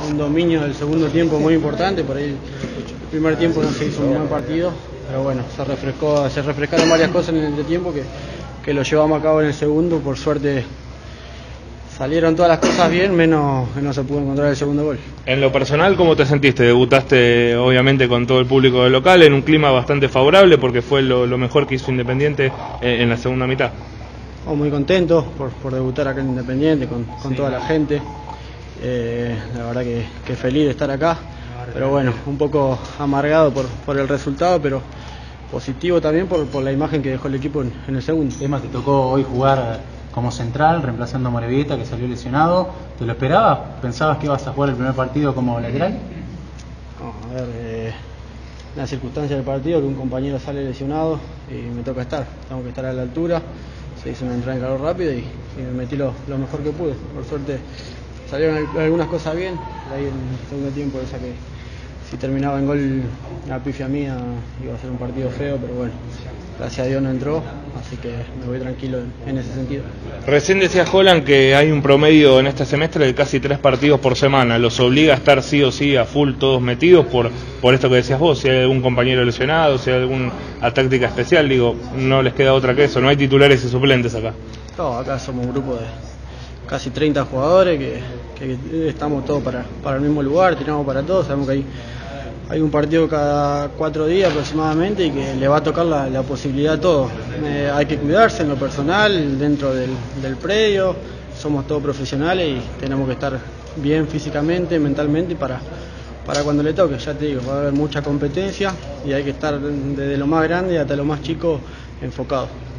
un dominio del segundo tiempo muy importante. Por ahí el primer tiempo no se hizo un buen partido, pero bueno, se refrescaron varias cosas en el entretiempo que lo llevamos a cabo en el segundo. Por suerte salieron todas las cosas bien, menos que no se pudo encontrar el segundo gol. En lo personal, ¿cómo te sentiste? Debutaste obviamente con todo el público del local en un clima bastante favorable porque fue lo mejor que hizo Independiente en la segunda mitad. Muy contento por debutar acá en Independiente con toda la gente. La verdad que feliz de estar acá, pero bueno, un poco amargado por el resultado, pero positivo también por la imagen que dejó el equipo en el segundo. Es más, te tocó hoy jugar como central, reemplazando a Morevieta, que salió lesionado. ¿Te lo esperabas? ¿Pensabas que ibas a jugar el primer partido como lateral? No, a ver, una circunstancia del partido que un compañero sale lesionado y me toca estar. Tengo que estar a la altura. Se hizo una entrada en calor rápido y me metí lo mejor que pude. Por suerte salieron algunas cosas bien. Ahí en el segundo tiempo, esa que si terminaba en gol la pifia mía iba a ser un partido feo, pero bueno, gracias a Dios no entró, así que me voy tranquilo en ese sentido. Recién decía Holland que hay un promedio en este semestre de casi 3 partidos por semana. ¿Los obliga a estar sí o sí a full todos metidos por esto que decías vos? Si hay algún compañero lesionado, si hay alguna táctica especial, digo, no les queda otra que eso, no hay titulares y suplentes acá. No, acá somos un grupo de casi 30 jugadores que estamos todos para el mismo lugar, tiramos para todos, sabemos que hay un partido cada 4 días aproximadamente y que le va a tocar la posibilidad a todos. Hay que cuidarse en lo personal, dentro del predio, somos todos profesionales y tenemos que estar bien físicamente, mentalmente para cuando le toque. Ya te digo, va a haber mucha competencia y hay que estar desde lo más grande hasta lo más chico enfocado.